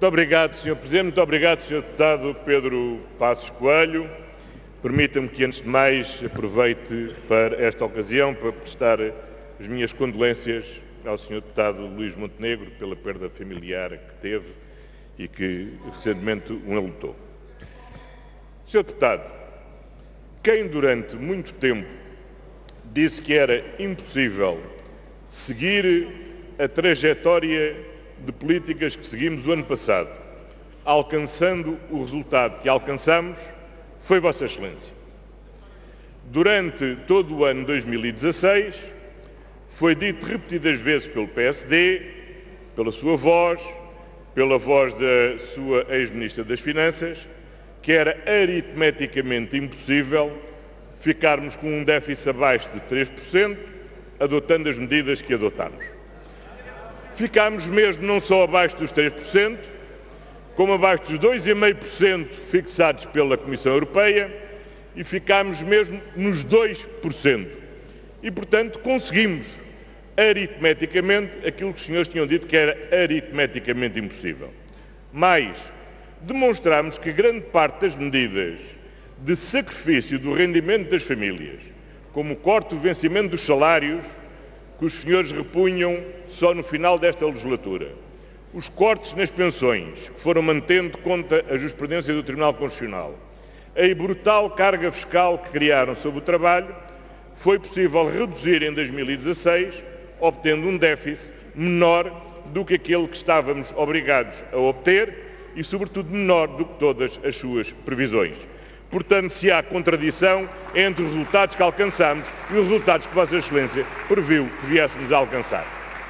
Muito obrigado, Sr. Presidente. Muito obrigado, Sr. Deputado Pedro Passos Coelho. Permita-me que, antes de mais, aproveite para esta ocasião para prestar as minhas condolências ao Sr. Deputado Luís Montenegro pela perda familiar que teve e que recentemente o enlutou. Sr. Deputado, quem durante muito tempo disse que era impossível seguir a trajetória de políticas que seguimos o ano passado, alcançando o resultado que alcançamos, foi Vossa Excelência. Durante todo o ano 2016, foi dito repetidas vezes pelo PSD, pela sua voz, pela voz da sua ex-ministra das Finanças, que era aritmeticamente impossível ficarmos com um déficit abaixo de 3%, adotando as medidas que adotámos. Ficámos mesmo não só abaixo dos 3%, como abaixo dos 2,5% fixados pela Comissão Europeia e ficámos mesmo nos 2%. E, portanto, conseguimos aritmeticamente aquilo que os senhores tinham dito que era aritmeticamente impossível. Mas demonstramos que grande parte das medidas de sacrifício do rendimento das famílias, como o corte do vencimento dos salários, que os senhores repunham só no final desta legislatura, os cortes nas pensões, que foram mantendo conta a jurisprudência do Tribunal Constitucional, a brutal carga fiscal que criaram sobre o trabalho, foi possível reduzir em 2016, obtendo um déficit menor do que aquele que estávamos obrigados a obter e, sobretudo, menor do que todas as suas previsões. Portanto, se há contradição entre os resultados que alcançamos e os resultados que Vossa Excelência previu que viéssemos a alcançar.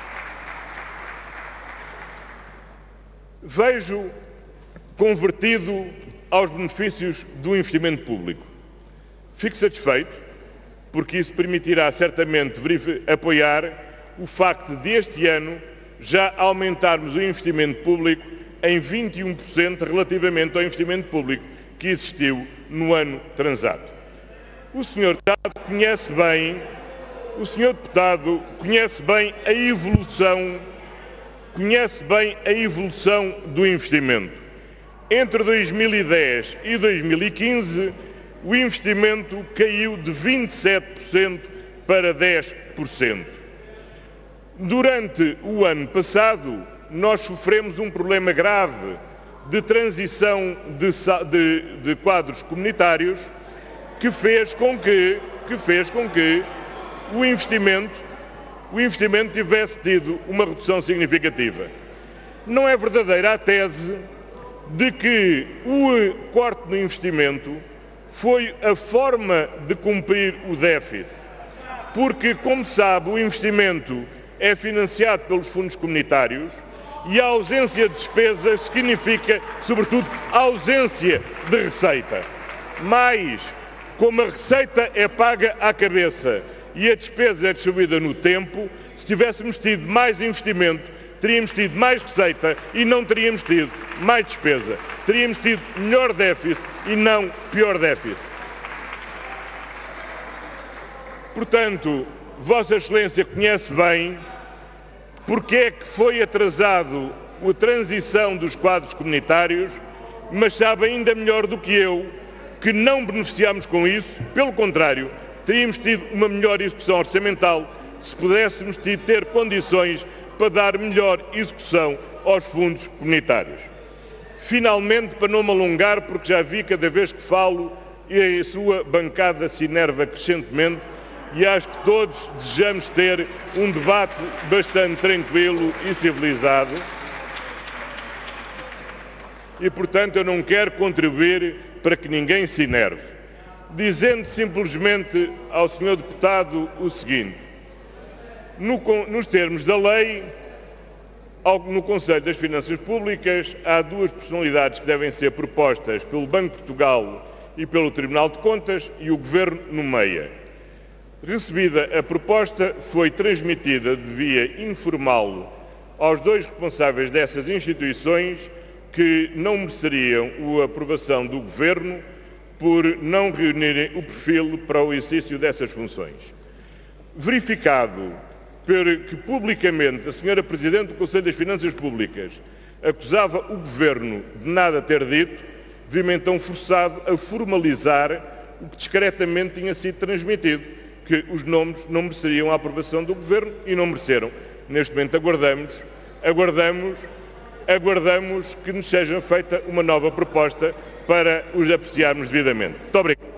Vejo convertido aos benefícios do investimento público. Fico satisfeito, porque isso permitirá certamente apoiar o facto de este ano já aumentarmos o investimento público em 21% relativamente ao investimento público que existiu no ano transato. O Sr. Deputado conhece bem a evolução do investimento. Entre 2010 e 2015, o investimento caiu de 27% para 10%. Durante o ano passado, nós sofremos um problema grave de transição de quadros comunitários que fez com que o investimento tivesse tido uma redução significativa. Não é verdadeira a tese de que o corte no investimento foi a forma de cumprir o déficit, porque, como sabe, o investimento é financiado pelos fundos comunitários e a ausência de despesas significa, sobretudo, a ausência de receita. Mas, como a receita é paga à cabeça e a despesa é distribuída no tempo, se tivéssemos tido mais investimento, teríamos tido mais receita e não teríamos tido mais despesa. Teríamos tido melhor déficit e não pior déficit. Portanto, Vossa Excelência conhece bem porque é que foi atrasado a transição dos quadros comunitários, mas sabe ainda melhor do que eu que não beneficiámos com isso, pelo contrário, teríamos tido uma melhor execução orçamental se pudéssemos ter condições para dar melhor execução aos fundos comunitários. Finalmente, para não me alongar, porque já vi cada vez que falo e a sua bancada se enerva crescentemente, e acho que todos desejamos ter um debate bastante tranquilo e civilizado. E, portanto, eu não quero contribuir para que ninguém se enerve. Dizendo simplesmente ao Sr. Deputado o seguinte: nos termos da lei, no Conselho das Finanças Públicas, há duas personalidades que devem ser propostas pelo Banco de Portugal e pelo Tribunal de Contas, e o Governo nomeia. Recebida a proposta, foi transmitida de via informal aos dois responsáveis dessas instituições que não mereceriam a aprovação do Governo por não reunirem o perfil para o exercício dessas funções. Verificado que publicamente a Sra. Presidente do Conselho das Finanças Públicas acusava o Governo de nada ter dito, vi-me então forçado a formalizar o que discretamente tinha sido transmitido, que os nomes não mereceriam a aprovação do Governo e não mereceram. Neste momento aguardamos que nos seja feita uma nova proposta para os apreciarmos devidamente. Muito obrigado.